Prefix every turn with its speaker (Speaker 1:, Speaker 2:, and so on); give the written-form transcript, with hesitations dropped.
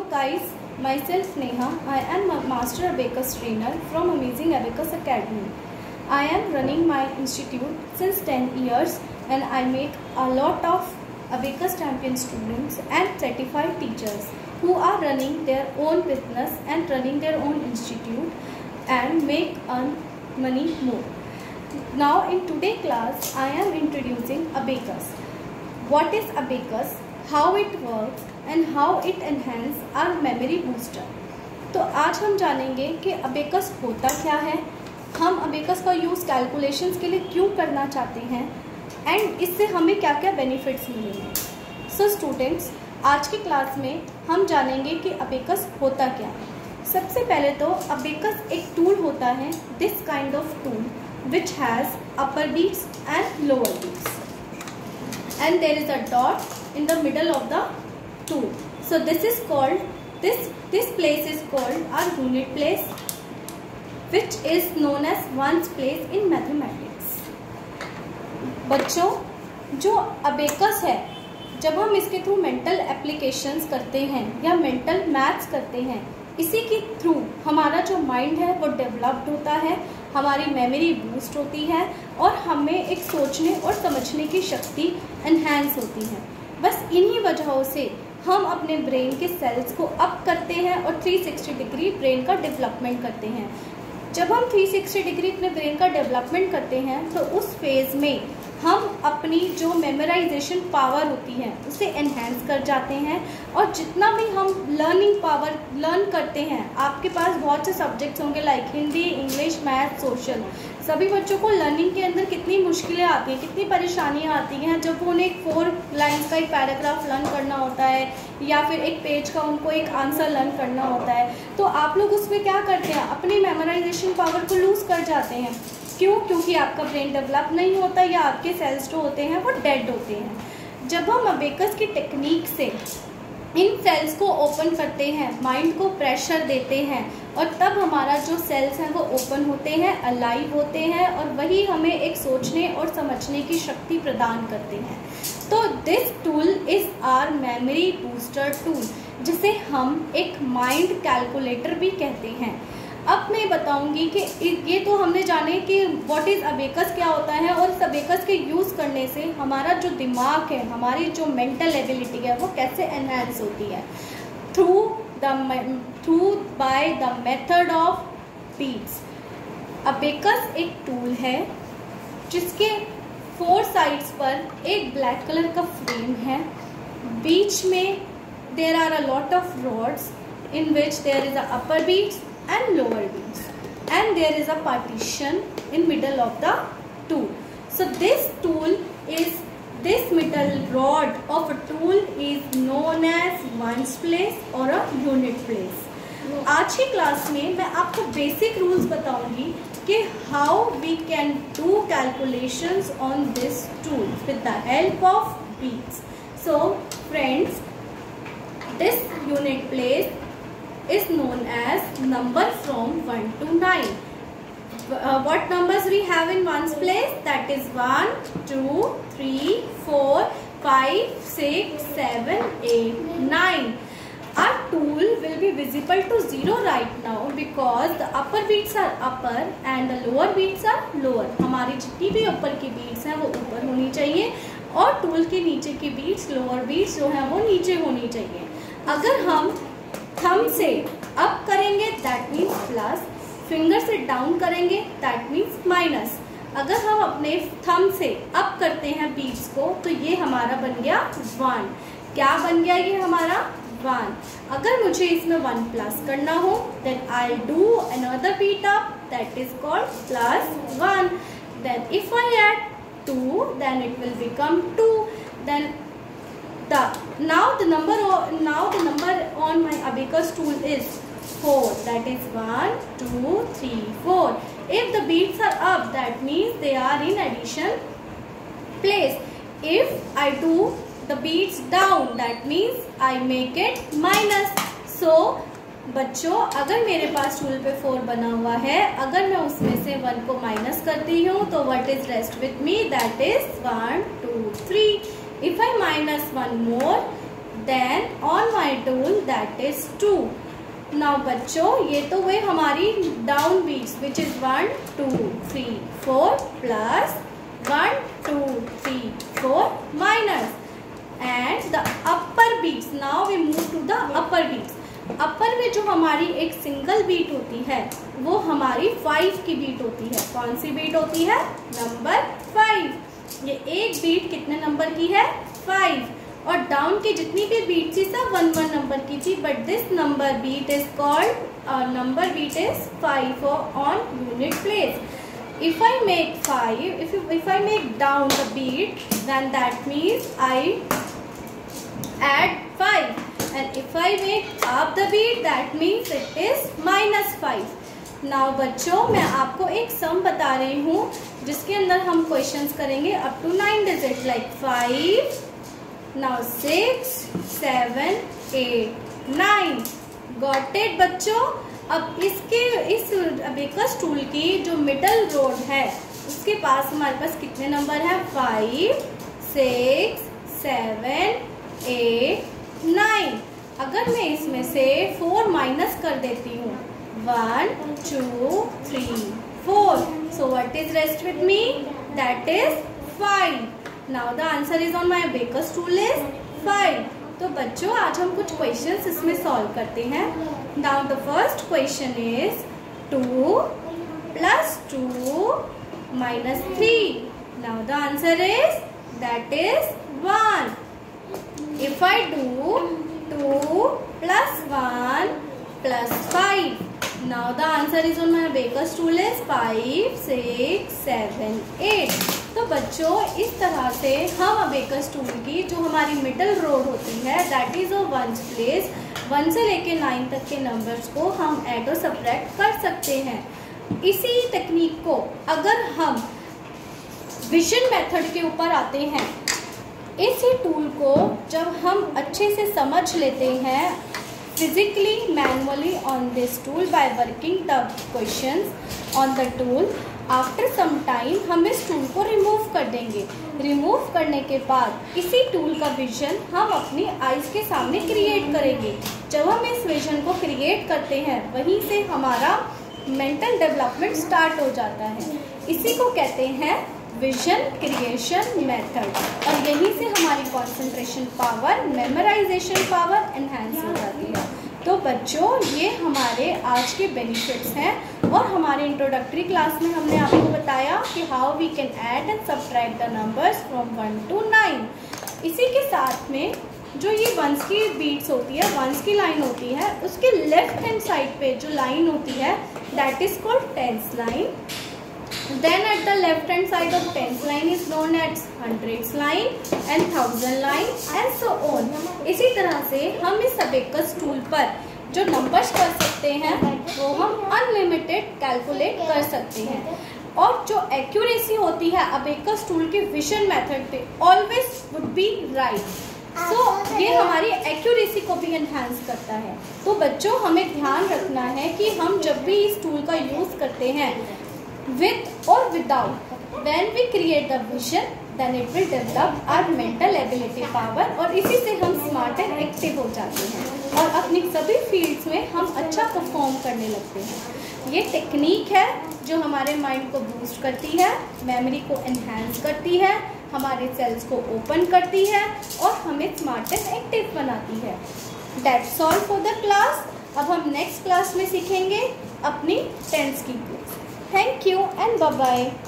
Speaker 1: guys, myself Neha. I am a Master Abacus trainer from Amazing Abacus Academy. I am running my institute since 10 years and I make a lot of Abacus champion students and certified teachers who are running their own business and running their own institute and earn money more. Now in today's class, I am introducing Abacus. What is Abacus? How it works and how it enhance our memory booster. तो आज हम जानेंगे कि abacus होता क्या है, हम abacus का यूज़ कैलकुलेशंस के लिए क्यों करना चाहते हैं एंड इससे हमें क्या क्या बेनिफिट्स मिलेंगे. सो स्टूडेंट्स, आज की क्लास में हम जानेंगे कि अबेकस होता क्या है. सबसे पहले तो अबेकस एक टूल होता है, this kind of tool which has upper beats and lower beats and there is a dot in the middle of the tool. So this is called, this place is called our unit place, which is known as ones place in mathematics. बच्चों, जो abacus है, जब हम इसके through mental applications करते हैं या mental maths करते हैं, इसी के थ्रू हमारा जो माइंड है वो डेवलप्ड होता है, हमारी मेमोरी बूस्ट होती है और हमें एक सोचने और समझने की शक्ति एनहांस होती है. बस इन्हीं वजहों से हम अपने ब्रेन के सेल्स को अप करते हैं और 360 डिग्री ब्रेन का डेवलपमेंट करते हैं. जब हम 360 डिग्री अपने ब्रेन का डेवलपमेंट करते हैं तो उस फेज़ में हम अपनी जो मेमोराइजेशन पावर होती है उसे एनहेंस कर जाते हैं और जितना भी हम लर्निंग पावर लर्न करते हैं, आपके पास बहुत से सब्जेक्ट्स होंगे like Hindi, English, math, social. सभी बच्चों को लर्निंग के अंदर कितनी मुश्किलें आती हैं, कितनी परेशानियां आती हैं जब उन्हें 4 लाइन्स का एक पैराग्राफ लर्न करना होता है या फिर एक पेज का उनको एक आंसर लर्न करना होता है. तो आप लोग उसमें क्या करते हैं, अपनी मेमोराइजेशन पावर को लूज़ कर जाते हैं. क्यों? क्योंकि आपका ब्रेन डेवलप नहीं होता या आपके सेल्स जो होते हैं वो डेड होते हैं. जब हम अबेकस की टेक्निक से इन सेल्स को ओपन करते हैं, माइंड को प्रेशर देते हैं और तब हमारा जो सेल्स हैं वो ओपन होते हैं, अलाइव होते हैं और वही हमें एक सोचने और समझने की शक्ति प्रदान करते हैं. तो this tool is our memory booster tool, जिसे हम एक माइंड कैलकुलेटर भी कहते हैं. अब मैं बताऊंगी कि ये तो हमने जाने कि व्हाट इज़ अबेकस क्या होता है और इस अबेकस के यूज़ करने से हमारा जो दिमाग है, हमारी जो मेंटल एबिलिटी है वो कैसे एनहांस होती है through by the method of beats. Abacus एक टूल है जिसके 4 साइड्स पर एक ब्लैक कलर का फ्रेम है. बीच में there are a lot of rods in which there is a upper beats and lower beats and there is a partition in middle of the tool. So this middle rod of a tool is known as ones place or a unit place. आज की class में मैं आपको basic rules बताऊंगी कि how we can do calculations on this tool with the help of beats. So friends, this unit place is known as number from 1 to 9. What numbers we have in ones place? That is 1, 2, 3, 4, 5, 6, 7, 8, 9. Our tool will be visible to 0 right now because the upper beats are upper and the lower beats are lower. हमारी जितनी भी ऊपर की beats हैं वो ऊपर होनी चाहिए और टूल के नीचे की beats, lower beats जो हैं वो नीचे होनी चाहिए. अगर हम थंब से अप करेंगे दैट मीन्स प्लस, फिंगर से डाउन करेंगे दैट मीन्स माइनस. अगर हम अपने थंब से अप करते हैं बीट्स को तो ये हमारा बन गया 1. क्या बन गया ये हमारा 1. अगर मुझे इसमें 1 प्लस करना हो then I do another beat up that is called plus 1. Then if I add 2 then it will become 2. Then now the number on my abacus tool is 4. That is 1, 2, 3, 4. If the beats are up, that means they are in addition place. If I do the beats down, that means I make it minus. So बच्चों, अगर मेरे पास tool पे 4 बना हुआ है, अगर मैं उसमें से 1 को माइनस करती हूँ तो what is rest with me? That is 1, 2, 3. If I minus 1 more, then on my tool that is 2. Now बच्चों ये तो हुए हमारी down beats which is 1 2 3 4 plus 1 2 3 4 minus and the upper beats. Now we move to the upper beats. Upper में जो हमारी एक single beat होती है वो हमारी 5 की बीट होती है. कौन सी बीट होती है? नंबर 5. ये एक बीट कितने नंबर की है? 5. और डाउन की जितनी भी बीट थी सब 1 नंबर की थी, but this number beat is called number beat is 5 on unit place. If I make 5, if I make down the beat, then that means I add 5. And if I make up the beat, that means it is -5. Now बच्चों मैं आपको एक सम बता रही हूँ जिसके अंदर हम क्वेश्चंस करेंगे up to 9 digit like 5, now 6, 7, 8, 9. Got it बच्चों? अब इस अबेकस टूल की जो मिडल रोड है उसके पास हमारे पास कितने नंबर है? 5, 6, 7, 8, 9. अगर मैं इसमें से 4 माइनस कर देती हूँ 1 2 3 4, so what is rest with me? That is 5. Now the answer is on my abacus tool is 5. तो बच्चों आज हम कुछ क्वेश्चंस इसमें सॉल्व करते हैं. Now the first question is 2 plus 2 minus 3. Now the answer is that is 1. If I do 2 plus 1 plus 5. Now the answer is on my abacus tool is 5, 6, 7, 8. तो बच्चों इस तरह से हम abacus tool की जो हमारी मिडल रोड होती है that is of 1's place 1 से लेके 9 तक के नंबर्स को हम ऐड और सब्ट्रैक्ट कर सकते हैं. इसी टेक्निक को अगर हम विजन मेथड के ऊपर आते हैं, इसी टूल को जब हम अच्छे से समझ लेते हैं physically manually on this tool by working the questions on the tool, after some time हम इस टूल को रिमूव कर देंगे. रिमूव करने के बाद इसी टूल का विजन हम अपनी आईज के सामने क्रिएट करेंगे. जब हम इस विजन को क्रिएट करते हैं वहीं से हमारा मेंटल डेवलपमेंट स्टार्ट हो जाता है. इसी को कहते हैं विजन क्रिएशन मेथड. और यहीं से हमारी concentration power, memorisation power enhance हो जाती है. तो बच्चों ये हमारे आज के बेनिफिट्स हैं और हमारे इंट्रोडक्टरी क्लास में हमने आपको बताया कि how we can add and subtract the numbers from 1 to 9. इसी के साथ में जो ये वंस की बीट्स होती है, वंस की लाइन होती है, उसके लेफ्ट हैंड साइड पे जो लाइन होती है that is called tens line. Then at the left hand side of tens line is known as hundreds line and thousand line and so on. इसी तरह से हम इस abacus tool पर जो नंबर्स कर सकते हैं वो हम अनलिमिटेड कैलकुलेट कर सकते हैं. और जो एक्यूरेसी होती है abacus tool के विजन मेथड पे always would be right. So ये हमारी एक्यूरेसी को भी एनहांस करता है. तो बच्चों हमें ध्यान रखना है कि हम जब भी इस टूल का यूज करते हैं with or without, when we create the vision then it will develop our mental ability power और इसी से हम स्मार्ट एंड एक्टिव हो जाते हैं और अपनी सभी फील्ड्स में हम अच्छा परफॉर्म करने लगते हैं. ये टेक्निक है जो हमारे माइंड को बूस्ट करती है, मेमोरी को एनहांस करती है, हमारे सेल्स को ओपन करती है और हमें स्मार्ट एंड एक्टिव बनाती है. That's all for the class. अब हम नेक्स्ट क्लास में सीखेंगे अपनी टेंस की. Thank you and bye-bye.